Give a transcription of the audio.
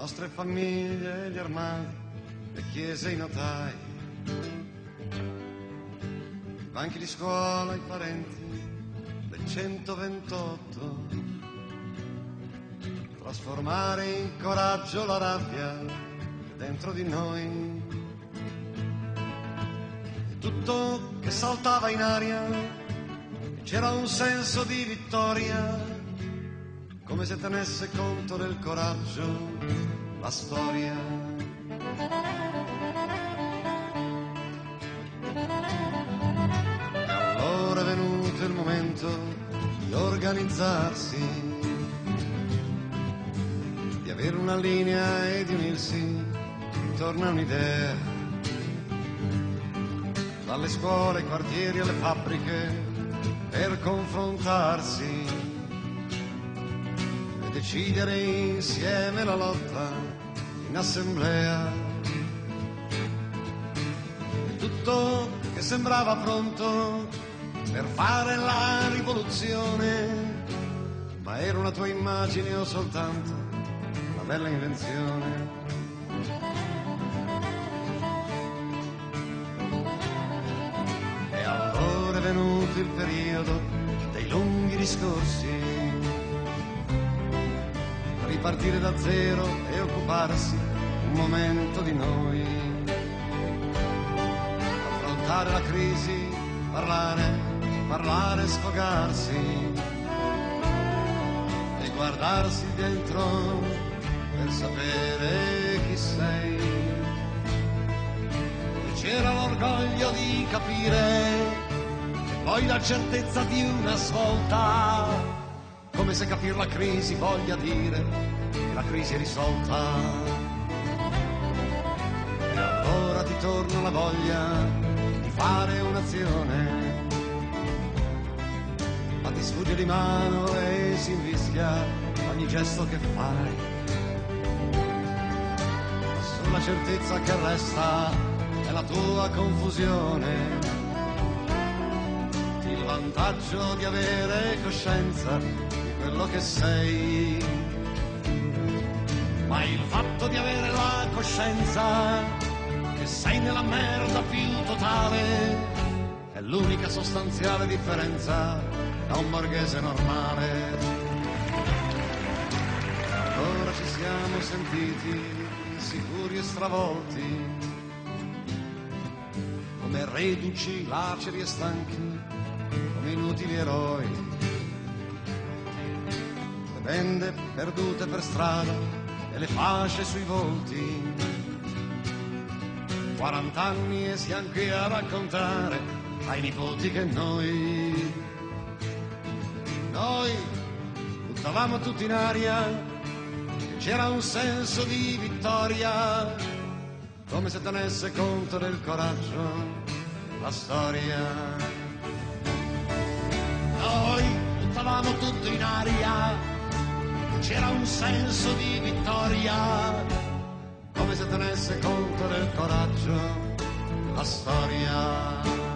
nostre famiglie, gli armadi, le chiese, i notai, i banchi di scuola, i parenti del 128, trasformare in coraggio la rabbia dentro di noi, e tutto che saltava in aria, e c'era un senso di vittoria, come se tenesse conto del coraggio la storia. E allora è venuto il momento di organizzarsi, di avere una linea e di unirsi intorno a un'idea. Dalle scuole, ai quartieri, alle fabbriche, per confrontarsi, decidere insieme la lotta in assemblea. E tutto che sembrava pronto per fare la rivoluzione, ma era una tua immagine o soltanto una bella invenzione. E allora è venuto il periodo dei lunghi discorsi, ripartire da zero e occuparsi un momento di noi, affrontare la crisi, parlare, sfogarsi e guardarsi dentro per sapere chi sei. E c'era l'orgoglio di capire e poi la certezza di una svolta, come se capir la crisi voglia dire che la crisi è risolta. E allora ti torna la voglia di fare un'azione, ma ti sfugge di mano e si invischia ogni gesto che fai. Ma sulla certezza che resta è la tua confusione, il vantaggio di avere coscienza quello che sei, ma il fatto di avere la coscienza che sei nella merda più totale è l'unica sostanziale differenza da un borghese normale. Allora ci siamo sentiti sicuri e stravolti, come reduci, laceri e stanchi, come inutili eroi, bende perdute per strada e le fasce sui volti. 40 anni e siamo qui a raccontare ai nipoti che noi buttavamo tutti in aria, che c'era un senso di vittoria, come se tenesse conto del coraggio la storia. Noi buttavamo tutto in aria, c'era un senso di vittoria, come se tenesse conto del coraggio la storia.